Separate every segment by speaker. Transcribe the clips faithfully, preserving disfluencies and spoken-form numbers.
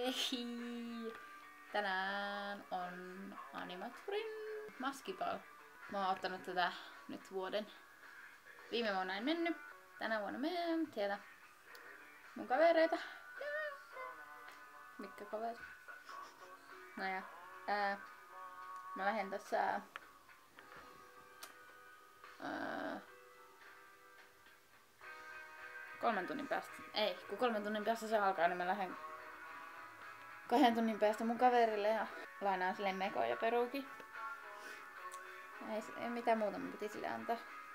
Speaker 1: Hei! Tänään on Animaturin maskipal. Mä oon ottanut tätä nyt vuoden. Viime vuonna en mennyt. Tänä vuonna menen. Siellä mun kavereita. Mitkä kaverit? No ja. Ää, mä lähden tässä ää, kolmen tunnin päästä. Ei, kun kolmen tunnin päästä se alkaa, niin mä lähden kahden tunnin päästä mun kaverille ja lainaan sille meko ja peruukin. Ei, ei mitään muuta mun piti sille antaa.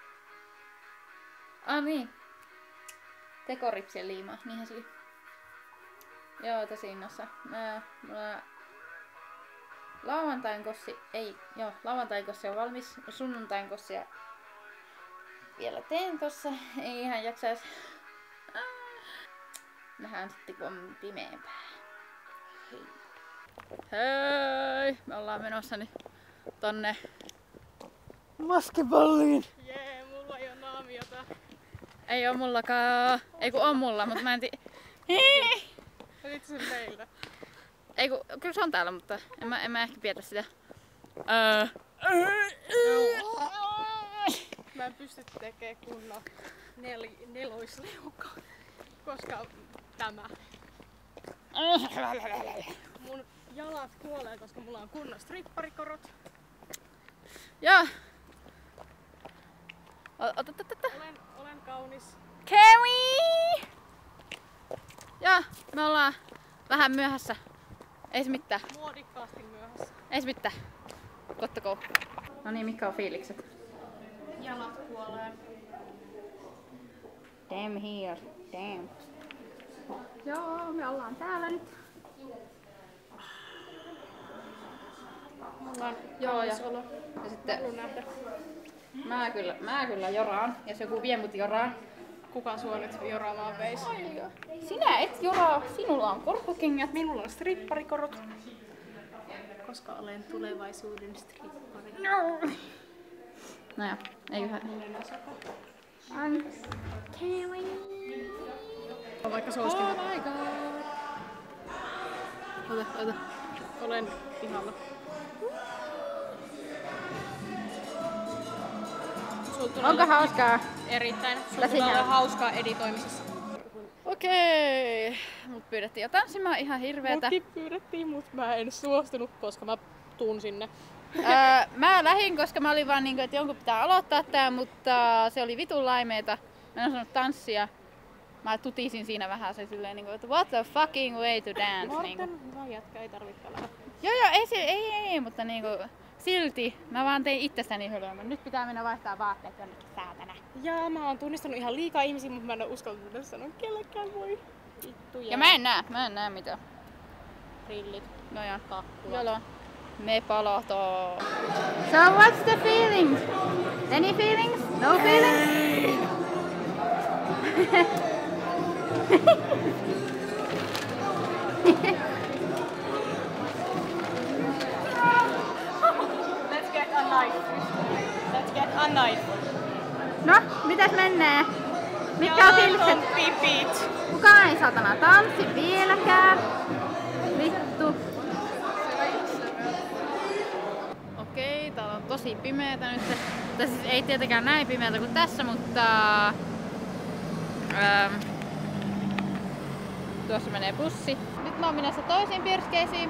Speaker 1: Ah niin. Tekoripsien liimaa, niinhän se oli. Joo, tosi innossa. Mä, mulla lauantain kossi, ei, joo, lauantain kossi on valmis. Sunnuntain kossia vielä teen tossa. Ei ihan jaksais. Nähdään sitten kun on pimeämpää. Hei. Hei! Me ollaan menossa nyt tonne maskipalliin.
Speaker 2: Jee, mulla ei oo naamiota.
Speaker 1: Ei oo mullakaan. Ei kun on mulla, mutta mä en tiedä.
Speaker 2: Otit sen meiltä?
Speaker 1: Ei kun, kyllä se on täällä, mutta en mä, en mä ehkä pidä sitä. Öö.
Speaker 2: Mä en pysty tekemään kunnon nel, neloisleukaa, koska tämä. Mun jalat kuolee, koska mulla on kunnon stripparikorot.
Speaker 1: Joo. Ota, ota, ota.
Speaker 2: Olen, olen kaunis.
Speaker 1: Carrie! Joo, me ollaan vähän myöhässä. Ei se mitään.
Speaker 2: Muodikkaasti myöhässä.
Speaker 1: Ei se mitään. Kottakou. No niin, mitkä on fiilikset?
Speaker 2: Jalat kuolee.
Speaker 1: Damn here, damn. Joo, me ollaan täällä nyt.
Speaker 2: Mulla on
Speaker 1: Joo, ja,
Speaker 2: olo.
Speaker 1: ja sitten
Speaker 2: Haluan nähdä.
Speaker 1: mä kyllä, mä kyllä joraan, jos joku vie mut joraan.
Speaker 2: Kuka sua nyt joraamaan veis?
Speaker 1: Sinä et joraa, sinulla on korkokengät.
Speaker 2: Minulla on stripparikorot. Koska olen tulevaisuuden strippari.
Speaker 1: No. No ja, ei yhä. I'm Carrie.
Speaker 2: On vaikka suoskin.
Speaker 1: Oh my god.
Speaker 2: Ota, ota. Olen pihalla.
Speaker 1: Onko hauskaa?
Speaker 2: Erittäin. Sulla
Speaker 1: Lasin
Speaker 2: tulee
Speaker 1: jälkeen.
Speaker 2: hauskaa editoimisessa.
Speaker 1: Okei. Mut pyydettiin jo tanssimaan ihan hirveetä.
Speaker 2: Mutkin pyydettiin, mut mä en suostunut, koska mä tuun sinne.
Speaker 1: öö, mä lähdin, koska mä olin vaan niinku, että jonkun pitää aloittaa tää, mutta se oli vitun laimeeta. Mä en osannut tanssia. Mä tutisin siinä vähän se silleen niinku, että what the fucking way to dance. Niinku.
Speaker 2: Morten, hyvä jätkä, ei tarvitse pelätä.
Speaker 1: Joo joo, ei, se, ei, ei, ei, mutta niinku silti mä vaan tein itsestäni hölmön. Nyt pitää mennä vaihtaa vaatteet jonnekin saatana.
Speaker 2: Ja mä oon tunnistanut ihan liikaa ihmisiä, mutta mä en oo uskaltanut tässä sanoa kellekään voi. Vittu jää.
Speaker 1: Ja mä en näe, mä en näe mitään.
Speaker 2: Rillit.
Speaker 1: No ja,
Speaker 2: Kakkulat.
Speaker 1: jolo. Me palataan. So what's the feelings? Any feelings? No feelings?
Speaker 2: Let's get a knife. Let's get a knife.
Speaker 1: No, mitäs mennään? Mitkä on fiilikset?
Speaker 2: Pipit.
Speaker 1: Kukaan ei satana tanssi vieläkään. Vittu. Okei, täällä on tosi pimeätä nyt. Tai siis ei tietenkään näin pimeätä kuin tässä, mutta ähm, tuossa menee bussi. Nyt mä oon menossa toisiin pirskeisiin.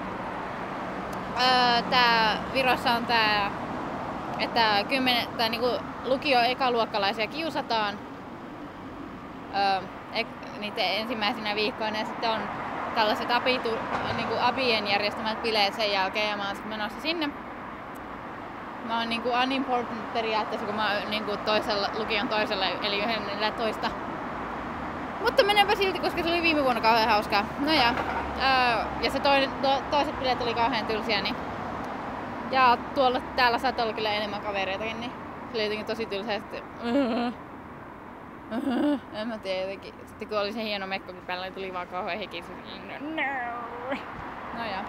Speaker 1: Öö, tää Virossa on tää, että kymmenen, tai niinku lukio ekaluokkalaisia kiusataan öö, ek, niiden ensimmäisenä viikkoina ja sitten on tällaiset abitu, niinku abien järjestämät bileet sen jälkeen ja mä oon sit menossa sinne. Mä oon niinku unimportant periaatteessa, kun mä oon niinku toisella, lukion toisella eli yhdellä Mutta menenpä silti, koska se oli viime vuonna kauhean hauskaa. No ja, ää, ja se toinen, to, toiset bileet oli kauhean tylsiä, niin ja tuolla täällä saattoi olla kyllä enemmän kavereitakin, niin se oli jotenkin tosi tylsää. Ja sitten, uh, uh, en mä tiedä jotenkin. Sitten kun oli se hieno mekko, kun päällä tuli vaan kauhean heki. No. No ja.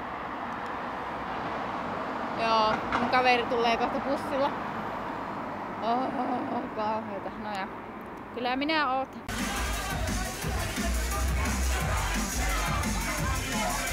Speaker 1: Joo, mun kaveri tulee kohta bussilla. Oh, oh, oh, kauheeta. No ja. Kyllä minä ootan.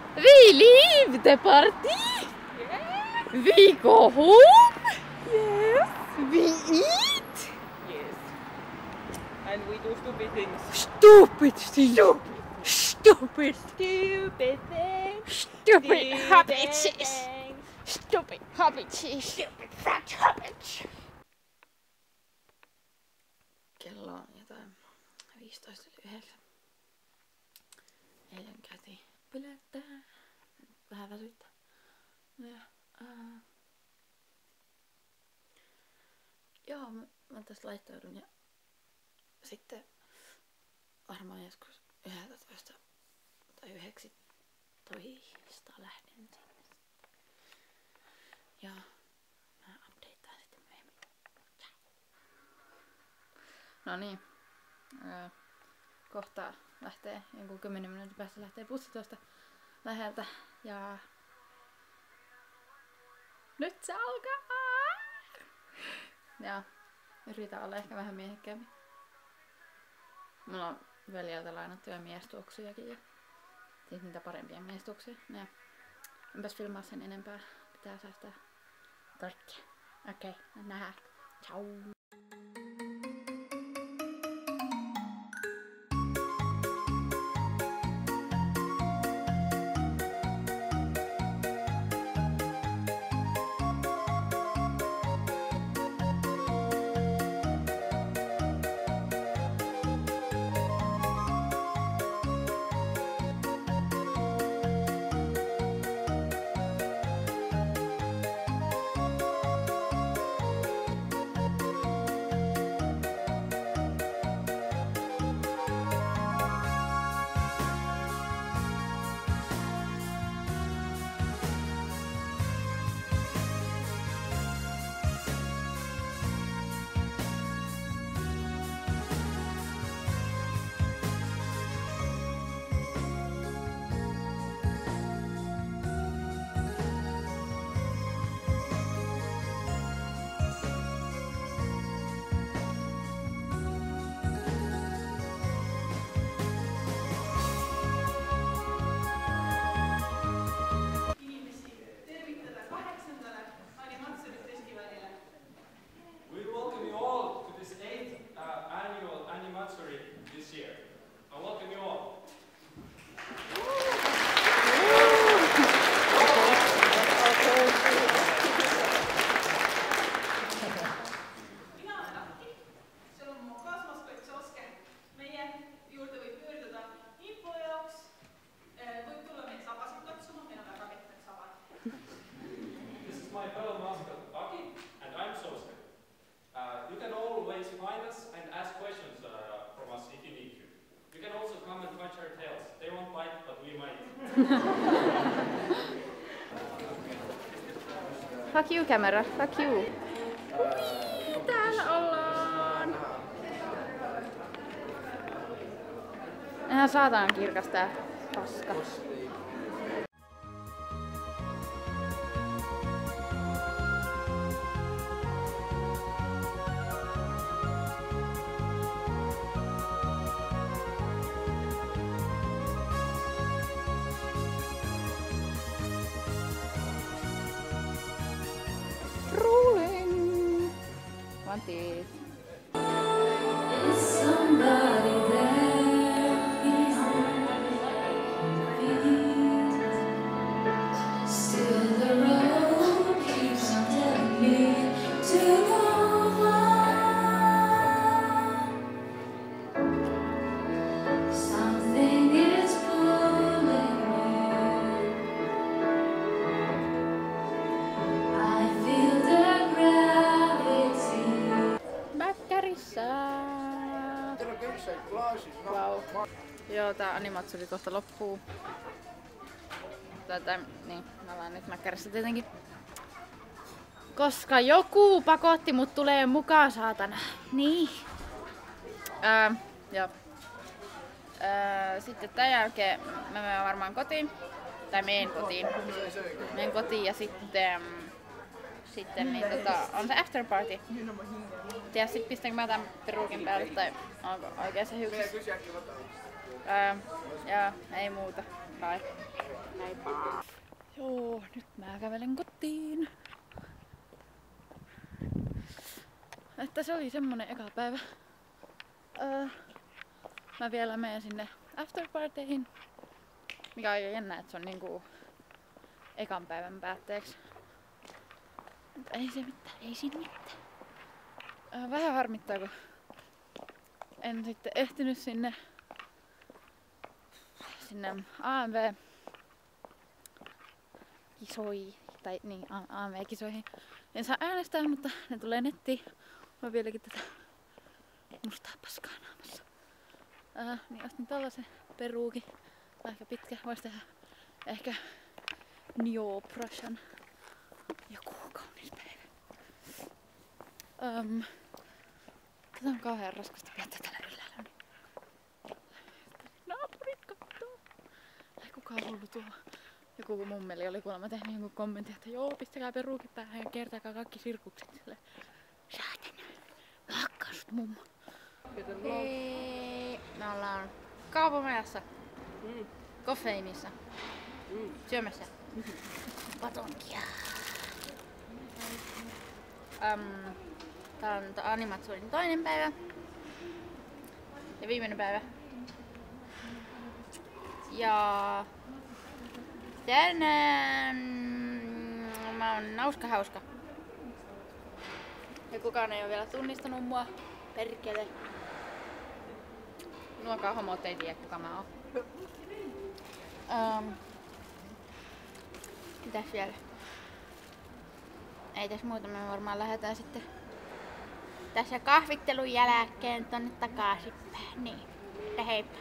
Speaker 1: We leave the party!
Speaker 2: Yes!
Speaker 1: We go home!
Speaker 2: Yes!
Speaker 1: We eat!
Speaker 2: Yes! And we do stupid things.
Speaker 1: Stupid things! Stupid!
Speaker 2: Stupid things!
Speaker 1: Stupid habits!
Speaker 2: things.
Speaker 1: Stupid habits!
Speaker 2: Stupid fat habits!
Speaker 1: Kello on jotain viisitoista yli yhdeksän. Eilen käytiin bilettää. Vähän väsyttää. Ja, ää... Joo, mä, mä tästä laittaudun ja sitten varmaan joskus yhdeksäntoista tai yhdeksäntoista lähden sinne. Ja mä updatean sitten myöhemmin. Ciao. No niin. Öö, kohta lähtee, jonkun kymmenen minuutin päästä lähtee bussi tuosta läheltä. Ja nyt se alkaa! Ja yritän olla ehkä vähän miehekkäämpi. Mulla on veljeltä lainattuja miestuoksujakin ja siis niitä parempia miestuoksuja. Ja enpäs filmaa sen enempää. Pitää säästää tarkkia. Okei, okay, nähdään. Ciao! Fuck you, camera. Fuck you. Ui, täällä ollaan. Ihan saatanan kirkas tää paska. Want it. Is somebody there still the road keeps on telling me to go on. Something is pulling me. I feel the gravity. Wow. Joo, tää animatsuri kohta loppuu. Tätä, niin, mä ollaan nyt mäkkärissä tietenkin. Koska joku pakotti mut tulee mukaan, saatana. Niin. Ää, joo. Ää, sitten tämän jälkeen mä menen varmaan kotiin. Tai meen kotiin. Menen kotiin ja sitten... Sitten niin tota, on se after party. Ja sit pistänkö mä tän peruukin päälle tai onko oikein se hiukset. Ää, ja ei muuta.
Speaker 2: Bye. Heippa.
Speaker 1: Joo, nyt mä kävelen kotiin. Että se oli semmonen eka päivä. Öö, mä vielä menen sinne afterparteihin. Mikä on aika jännä, että se on niinku ekan päivän päätteeksi. Mutta ei se mitään, ei siinä mitään. Öö, vähän harmittaa, kun en sitten ehtinyt sinne sinne A M V kisoihin, tai niin, A M V-kisoihin. En saa äänestää, mutta ne tulee nettiin. Mulla on vieläkin tätä mustaa paskaa naamassa. Ää, niin ostin tällaisen peruukin. Aika pitkä, vois tehdä ehkä Neoprashan joku kaunis päivä. Um, tätä on kauhean raskasta pitää tällä ylhäällä. Naapurit kattoo. Ei kukaan hullu tuo. Joku mummeli oli kuulemma tehnyt jonkun kommentin, että joo, pistäkää peruukin päähän ja kertaakaa kaikki sirkukset. Silleen, saatana, mä hakkaan sut mummo. Hei, me ollaan kaupamajassa,
Speaker 2: Mm.
Speaker 1: koffeiinissa,
Speaker 2: Mm.
Speaker 1: syömässä patonkia. Um, tää on Animatsurin toinen päivä ja viimeinen päivä. Ja tänään mä oon nauska hauska. Ja kukaan ei oo vielä tunnistanut mua. Perkele. Nuokaan homot ei tiedä kuka mä oon. Um, mitäs vielä? Ei tässä muuta, me varmaan lähdetään sitten tässä kahvittelun jälkeen tonne takaisinpäin. Niin, heippa.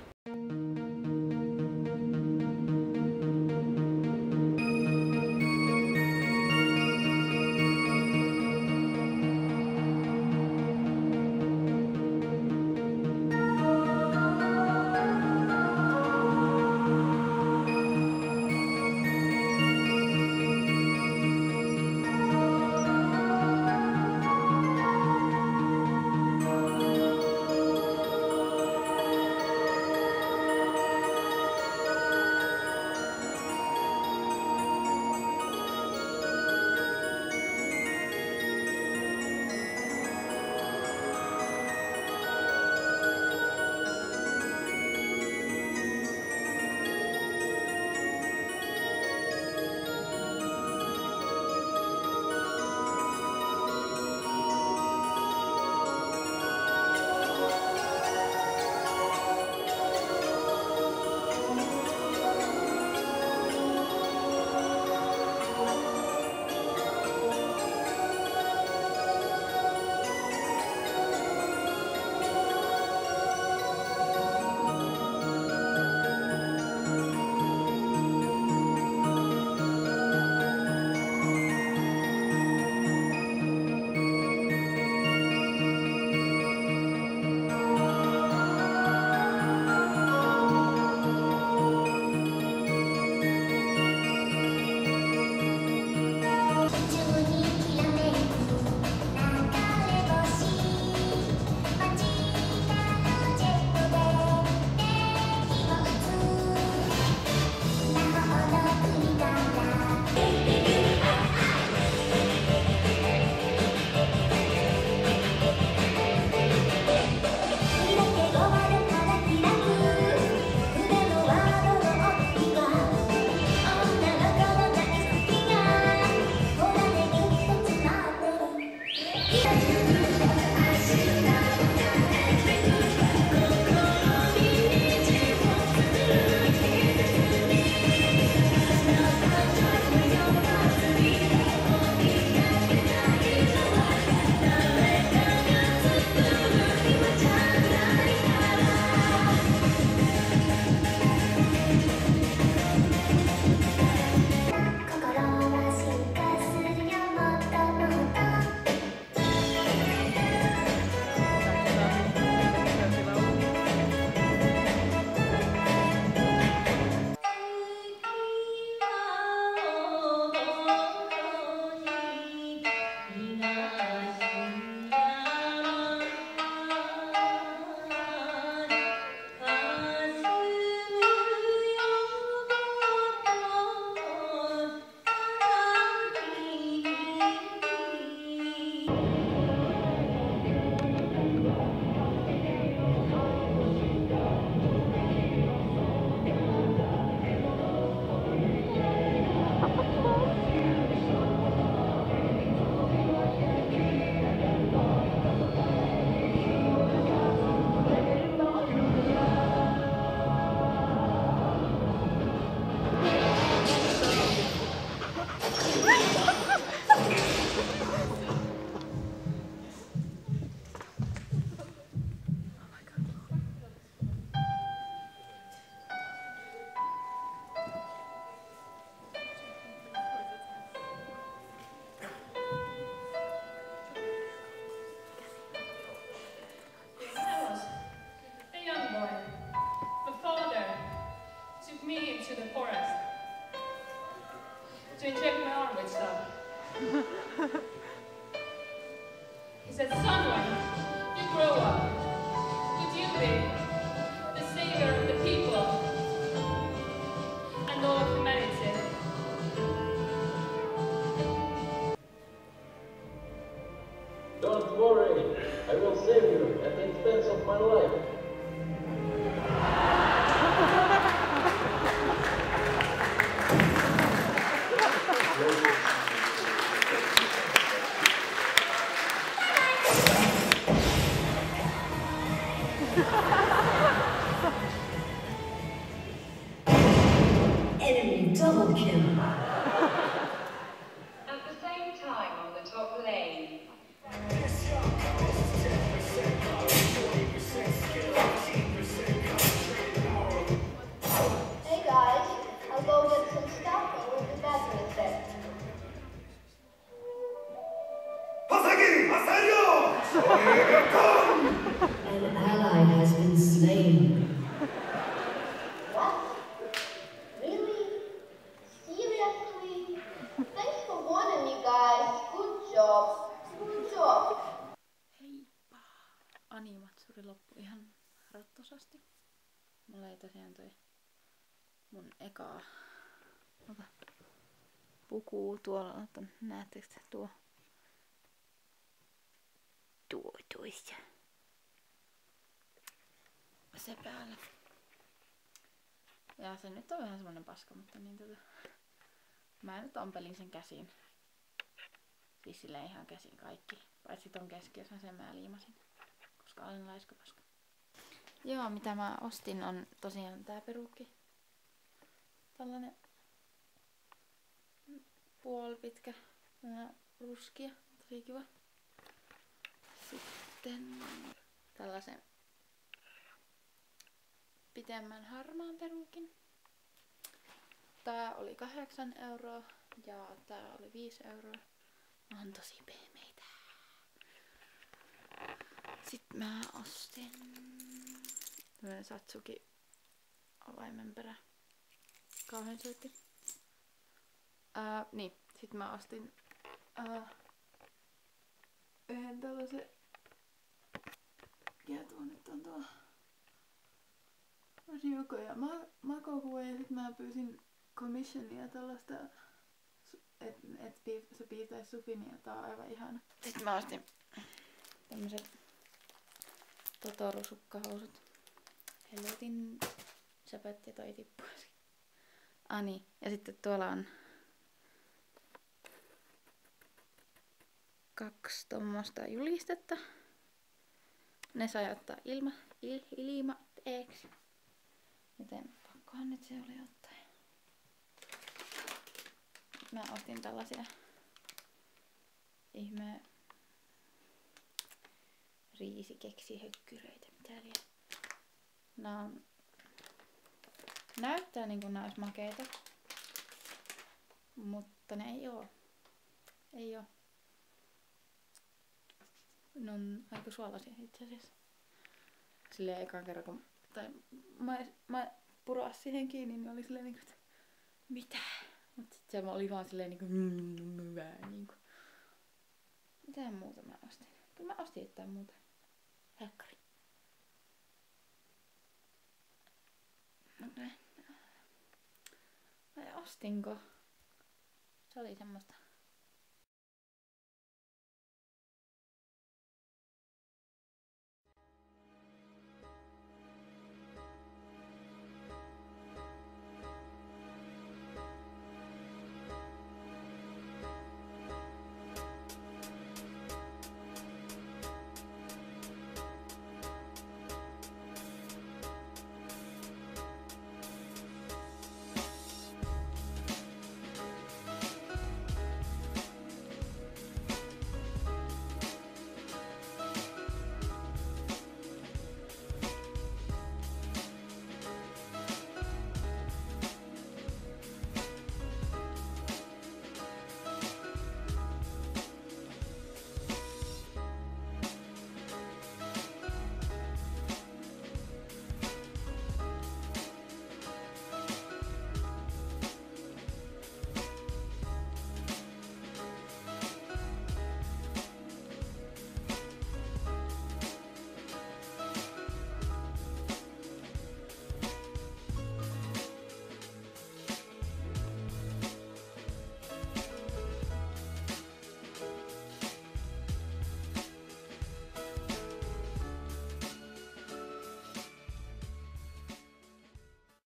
Speaker 3: to inject my arm with stuff. He said, son, when you grow up, would you be the savior of the people and all of humanity?
Speaker 4: Don't worry, I will save you at the expense of my life.
Speaker 5: Enemy double kill.
Speaker 6: At the same time on the top lane.
Speaker 7: Hey guys, I'll go get some stuff and we'll be back in a sec.
Speaker 5: An ally has been slain.
Speaker 7: What? Really? Seriously? Thanks for warning me, guys. Good job. Good job.
Speaker 1: Heippa! Animatsuri loppui ihan rattosasti. Mulla ei tosiaan toi mun eka ota, puku tuolla, mutta näettekö te tuo? Tuo tuissa. Se päällä. Ja se nyt on vähän semmonen paska, mutta niin tota... Mä nyt ompelin sen käsiin. Siis silleen ihan käsin kaikki. Paitsi ton keskiössä sen mä liimasin. Koska olen laiskapaska. Joo, mitä mä ostin on tosiaan tää perukki. Tällainen puolipitkä. Tällainen ruskia. Tosi kiva. Sitten tällaisen pitemmän harmaan perukin. Tää oli kahdeksan euroa ja tää oli viisi euroa. Mä oon tosi pehmeitä. Sitten mä ostin tämmönen Satsuki avaimenperä. Kauhean syötti. Ää, niin, sit mä ostin ää, yhden tällaisen. Ja tuo nyt on tuo Ryuko ja Makoku ja sit mä pyysin commissionia tällaista, et, et se piirtäis Sufinia, tää on aivan ihana. Sitten mä ostin tämmöset Totoru-sukkahousut. Helvetin säpät ja toi tippuu äsken. Ah niin, ja sitten tuolla on kaksi tommosta julistetta. Ne sai ottaa ilma, il, ilmatteeksi. Joten pakkohan nyt se oli ottaa. Mä ostin tällaisia ihme riisikeksihökkyröitä, mitä liian. Nää on... Näyttää niinku nää ois makeita. Mutta ne ei oo. Ei oo. Ne on aika suolaisia itse asiassa. Silleen ekan kerran kun tai mä, mä puras siihen kiinni, niin oli silleen niinku, että mitä? Mut sit se oli vaan silleen niinku hyvää niinku. Mitä muuta mä ostin? Kyllä mä ostin jotain muuta. Helkkari. Vai ostinko? Se oli semmoista